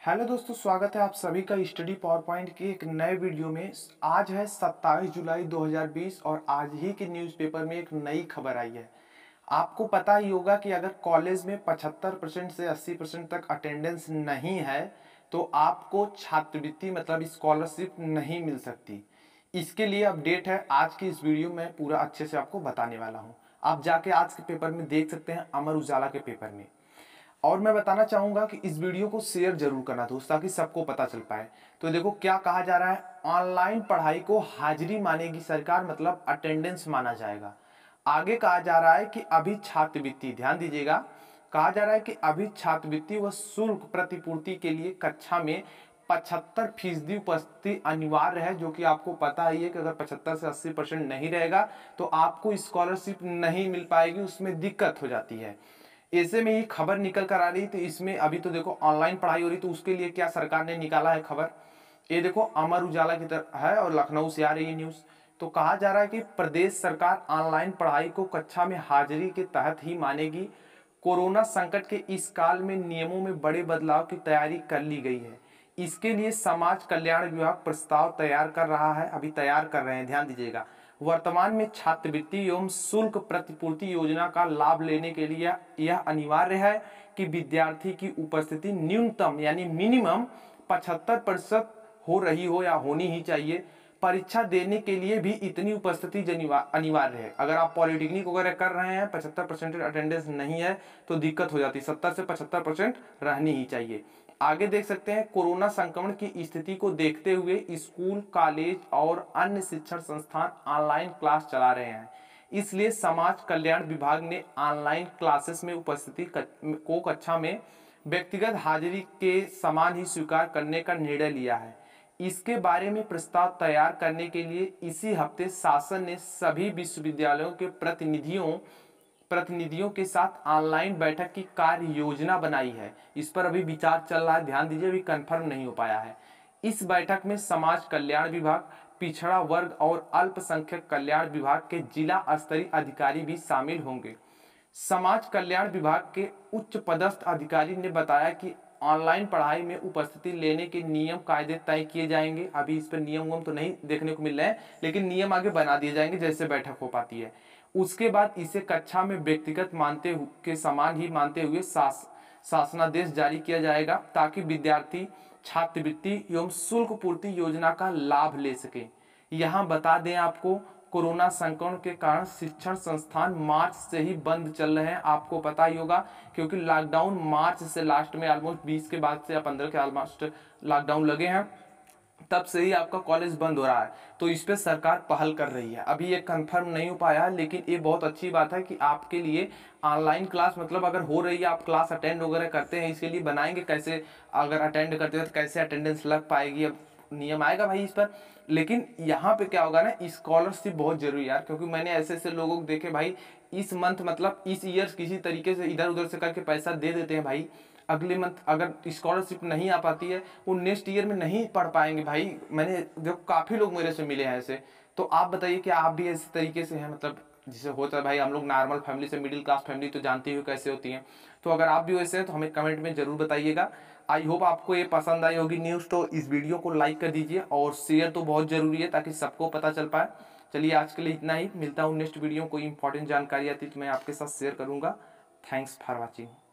Hello दोस्तों, स्वागत है आप सभी का स्टडी पावर पॉइंट के एक नए वीडियो में। आज है 27 जुलाई 2020 और आज ही के न्यूज़पेपर में एक नई खबर आई है। आपको पता ही होगा कि अगर कॉलेज में 75% से 80% तक अटेंडेंस नहीं है तो आपको छात्रवृत्ति मतलब स्कॉलरशिप नहीं मिल सकती। इसके लिए अपडेट है, आज की इस वीडियो में पूरा अच्छे से आपको बताने वाला हूँ। आप जाके आज के पेपर में देख सकते हैं, अमर उजाला के पेपर में। और मैं बताना चाहूंगा कि इस वीडियो को शेयर जरूर करना दोस्त, ताकि सबको पता चल पाए। तो देखो क्या कहा जा रहा है, ऑनलाइन पढ़ाई को हाजिरी मानेगी सरकार, मतलब अटेंडेंस माना जाएगा। आगे कहा जा रहा है कि अभी छात्रवृत्ति, ध्यान दीजिएगा, कहा जा रहा है कि अभी छात्रवृत्ति व शुल्क प्रतिपूर्ति के लिए कक्षा में 75% उपस्थिति अनिवार्य है, जो कि आपको पता ही है कि अगर 75 से 80% नहीं रहेगा तो आपको स्कॉलरशिप नहीं मिल पाएगी, उसमें दिक्कत हो जाती है। ऐसे में ही खबर निकल कर आ रही। तो इसमें अभी तो देखो ऑनलाइन पढ़ाई हो रही, तो उसके लिए क्या सरकार ने निकाला है खबर, ये देखो अमर उजाला की तरफ है और लखनऊ से आ रही है न्यूज़। तो कहा जा रहा है कि प्रदेश सरकार ऑनलाइन पढ़ाई को कक्षा में हाजिरी के तहत ही मानेगी। कोरोना संकट के इस काल में नियमों में बड़े बदलाव की तैयारी कर ली गई है। इसके लिए समाज कल्याण विभाग प्रस्ताव तैयार कर रहा है, अभी तैयार कर रहे हैं, ध्यान दीजिएगा। वर्तमान में छात्रवृत्ति एवं शुल्क प्रतिपूर्ति योजना का लाभ लेने के लिए यह अनिवार्य है कि विद्यार्थी की उपस्थिति न्यूनतम यानी मिनिमम 75% हो रही हो या होनी ही चाहिए। परीक्षा देने के लिए भी इतनी उपस्थिति अनिवार्य है। अगर आप पॉलिटेक्निक वगैरह कर रहे हैं, 75% अटेंडेंस नहीं है तो दिक्कत हो जाती है, 70 से 75% रहनी ही चाहिए। आगे देख सकते हैं, कोरोना संक्रमण की स्थिति को देखते हुए स्कूल, कॉलेज और अन्य शिक्षण संस्थान ऑनलाइन क्लास चला रहे हैं। इसलिए समाज कल्याण विभाग ने ऑनलाइन क्लासेस में उपस्थिति को कक्षा में व्यक्तिगत हाजिरी के समान ही स्वीकार करने का निर्णय लिया है। इसके बारे में प्रस्ताव तैयार करने के लिए इसी हफ्ते शासन ने सभी विश्वविद्यालयों के प्रतिनिधियों के साथ ऑनलाइन बैठक की कार्य योजना बनाई है। इस पर अभी विचार चल रहा है, ध्यान दीजिए, अभी कंफर्म नहीं हो पाया है। इस बैठक में समाज कल्याण विभाग, पिछड़ा वर्ग और अल्पसंख्यक कल्याण विभाग के जिला स्तरीय अधिकारी भी शामिल होंगे। समाज कल्याण विभाग के उच्च पदस्थ अधिकारी ने बताया कि ऑनलाइन पढ़ाई में उपस्थिति लेने के नियम कायदे तय किए जाएंगे। अभी इस पर नियम तो नहीं देखने को मिल रहे हैं, लेकिन नियम आगे बना दिए जाएंगे जैसे बैठक हो पाती है। उसके बाद इसे कक्षा में व्यक्तिगत के समान ही मानते हुए शासनादेश जारी किया जाएगा, ताकि विद्यार्थी छात्रवृत्ति एवं शुल्क पूर्ति योजना का लाभ ले सके। यहाँ बता दें आपको, कोरोना संक्रमण के कारण शिक्षण संस्थान मार्च से ही बंद चल रहे हैं, आपको पता ही होगा, क्योंकि लॉकडाउन मार्च से लास्ट में ऑलमोस्ट 20 के बाद से या 15 के ऑलमोस्ट लॉकडाउन लगे हैं, तब से ही आपका कॉलेज बंद हो रहा है। तो इस पे सरकार पहल कर रही है। अभी ये कंफर्म नहीं हो पाया है, लेकिन ये बहुत अच्छी बात है कि आपके लिए ऑनलाइन क्लास, मतलब अगर हो रही है, आप क्लास अटेंड वगैरह करते हैं, इसके लिए बनाएंगे कैसे, अगर अटेंड करते हैं तो कैसे अटेंडेंस लग पाएगी, अब नियम आएगा भाई इस पर। लेकिन यहाँ पे क्या होगा ना, स्कॉलरशिप बहुत जरूरी है यार, क्योंकि मैंने ऐसे ऐसे लोगों को देखे भाई, इस मंथ मतलब इस ईयर किसी तरीके से इधर उधर से करके पैसा दे देते हैं भाई, अगले मंथ अगर स्कॉलरशिप नहीं आ पाती है वो नेक्स्ट ईयर में नहीं पढ़ पाएंगे भाई। मैंने जो काफ़ी लोग मेरे से मिले हैं ऐसे। तो आप बताइए कि आप भी इस तरीके से हैं, मतलब जिसे होता है भाई, हम लोग नॉर्मल फैमिली से मिडिल क्लास फैमिली तो जानते हो कैसे होती हैं। तो अगर आप भी वैसे हैं तो हमें कमेंट में ज़रूर बताइएगा। आई होप आपको ये पसंद आई होगी न्यूज़, तो इस वीडियो को लाइक कर दीजिए और शेयर तो बहुत ज़रूरी है ताकि सबको पता चल पाए। चलिए आज के लिए इतना ही, मिलता हूँ नेक्स्ट वीडियो। कोई इंपॉर्टेंट जानकारी आती तो मैं आपके साथ शेयर करूँगा। Thanks for watching.